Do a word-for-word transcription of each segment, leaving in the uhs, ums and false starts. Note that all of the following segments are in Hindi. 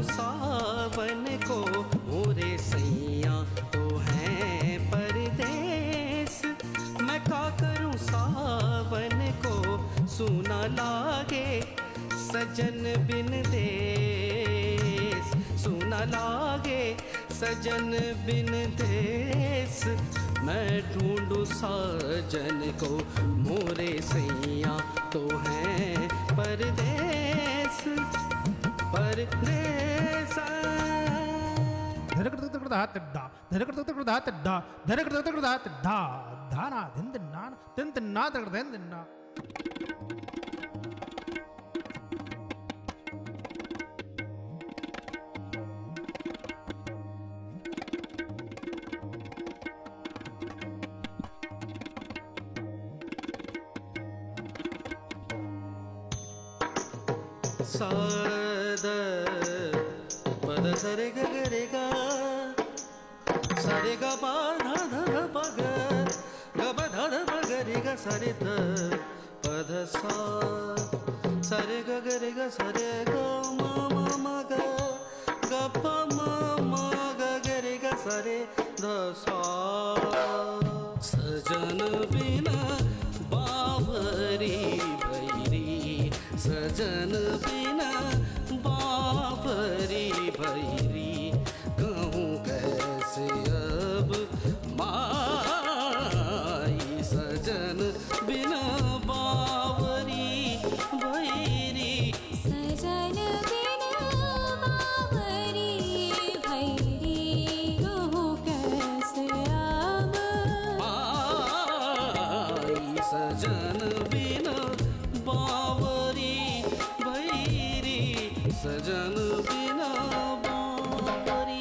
सावन को मोरे सैया तो हैं परदेस। मैं का करूं सावन को सुना लागे सजन बिन देस। सुना लागे सजन बिन देस। मैं ढूंढूं साजन को मोरे सैया तो हैं परदेस परदेस। साद पद सरे ग रे गा सरे ग पा धा धा धा प ग ग ब धा धा प ग रे ग सरे ध पद सा सरे ग ग रे ग सरे ग म म म ग ग प म म ग ग रे ग सरे ध सा। सजन बिना बावरी भैरी सजन बिना बावरी भैरी कहूँ कैसे अब माई। सजन बिना बावरी भैरी सजन बिना बावरी भैरी कहूँ कैसे अब माई। सजन बिना बावरी भैरी सजन बिना बावरी।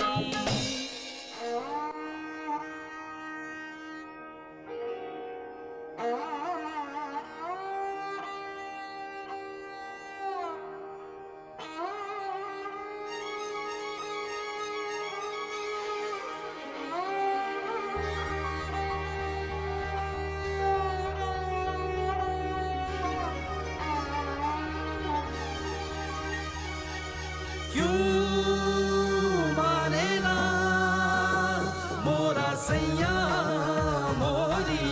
सैया मोरी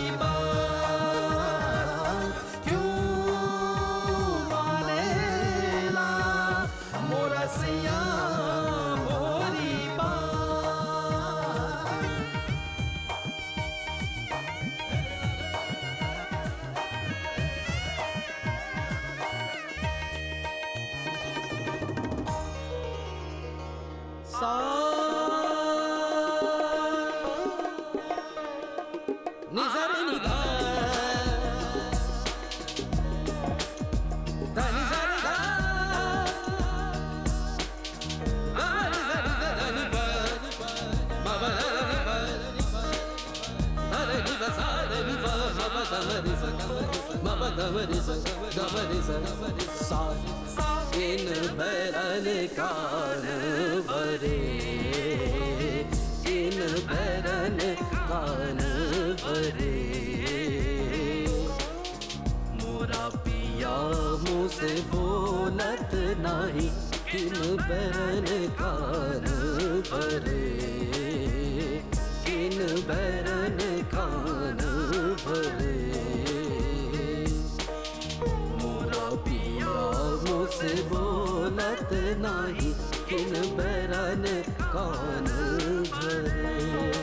बात क्यों मानेला मोरा सैया मोरी बात। सा निजरे निधा धनि जरे गा गानि जरे धनि ब बाबा धनि ब धनि ब सा धनि ब बाबा धनि स बाबा धनि स गमनि स सा सा। इन बैरन कान भरे इन बैरन कान भरे मोरा पिया मुझसे बोलत नहीं किन बैरन कान भरे किन बैरन कान भरे। मोरा पिया मुझसे बोलत नहीं किन बैरन कान भरे।